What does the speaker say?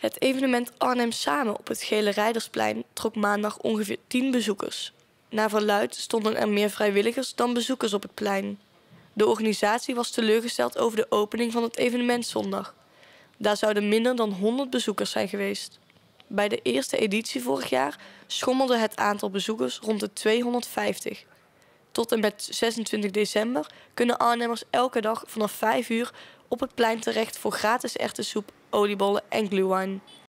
Het evenement Arnhem Samen op het Gele Rijdersplein trok maandag ongeveer 10 bezoekers. Naar verluidt stonden er meer vrijwilligers dan bezoekers op het plein. De organisatie was teleurgesteld over de opening van het evenement zondag. Daar zouden minder dan 100 bezoekers zijn geweest. Bij de eerste editie vorig jaar schommelde het aantal bezoekers rond de 250. Tot en met 26 december kunnen Arnhemmers elke dag vanaf 5 uur op het plein terecht voor gratis erwtensoep, oliebollen en glühwein.